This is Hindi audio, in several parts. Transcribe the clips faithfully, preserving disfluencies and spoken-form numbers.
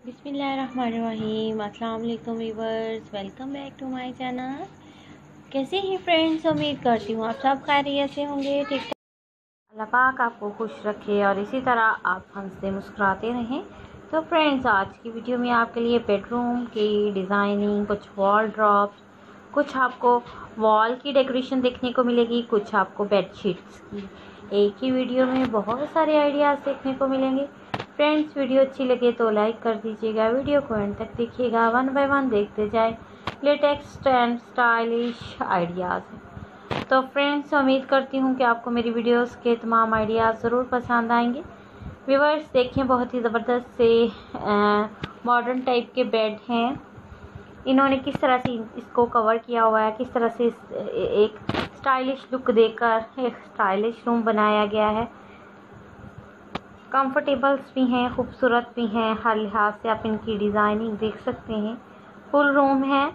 बिस्मिल्लाहिर्रहमानिर्रहीम। अस्सलाम वालेकुम viewers, welcome back to my channel. कैसे हैं फ्रेंड्स? उम्मीद करती हूँ आप सब खैरियत से होंगे, ठीक ठाक। अल्लाह पाक आपको खुश रखे और इसी तरह आप हंसते मुस्कुराते रहें। तो फ्रेंड्स, आज की वीडियो में आपके लिए बेडरूम की डिज़ाइनिंग, कुछ वॉल ड्रॉप्स, कुछ आपको वॉल की डेकोरेशन देखने को मिलेगी, कुछ आपको बेडशीट्स की। एक ही वीडियो में बहुत सारे आइडियाज़ देखने को मिलेंगे। फ्रेंड्स, वीडियो अच्छी लगे तो लाइक कर दीजिएगा, वीडियो को एंड तक देखिएगा, वन बाय वन देखते जाए। Latest and stylish ideas. तो फ्रेंड्स, उम्मीद करती हूँ कि आपको मेरी वीडियोस के तमाम आइडियाज़ ज़रूर पसंद आएंगे। व्यूअर्स, देखें, बहुत ही ज़बरदस्त से मॉडर्न टाइप के बेड हैं। इन्होंने किस तरह से इसको कवर किया हुआ है, किस तरह से एक स्टाइलिश लुक देकर एक स्टाइलिश रूम बनाया गया है। कंफर्टेबल्स भी हैं, खूबसूरत भी हैं, हर लिहाज से आप इनकी डिज़ाइनिंग देख सकते हैं। फुल रूम है,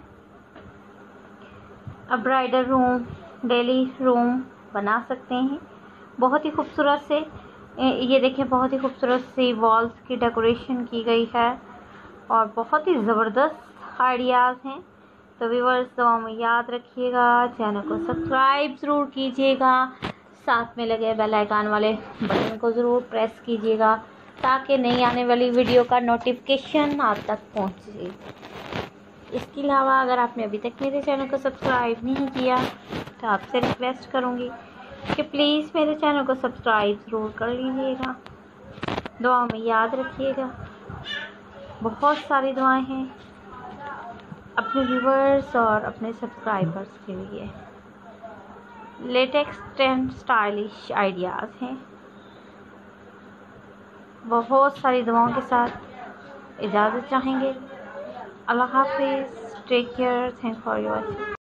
अब ब्राइडल रूम, डेली रूम बना सकते हैं। बहुत ही खूबसूरत से ये देखें, बहुत ही खूबसूरत सी वॉल्स की डेकोरेशन की गई है और बहुत ही ज़बरदस्त आइडियाज़ हैं। तो व्यूअर्स, दुआ में याद रखिएगा, चैनल को सब्सक्राइब ज़रूर कीजिएगा, साथ में लगे बेल आइकन वाले बटन को ज़रूर प्रेस कीजिएगा ताकि नई आने वाली वीडियो का नोटिफिकेशन आप तक पहुंचे। इसके अलावा अगर आपने अभी तक मेरे चैनल को सब्सक्राइब नहीं किया तो आपसे रिक्वेस्ट करूंगी कि प्लीज़ मेरे चैनल को सब्सक्राइब ज़रूर कर लीजिएगा। दुआ में याद रखिएगा। बहुत सारी दुआएं हैं अपने व्यूवर्स और अपने सब्सक्राइबर्स के लिए। लेटेस्ट एंड स्टाइलिश आइडियाज़ हैं। बहुत सारी दुआओं के साथ इजाज़त चाहेंगे। अल्लाह हाफिज़, take care, thank for your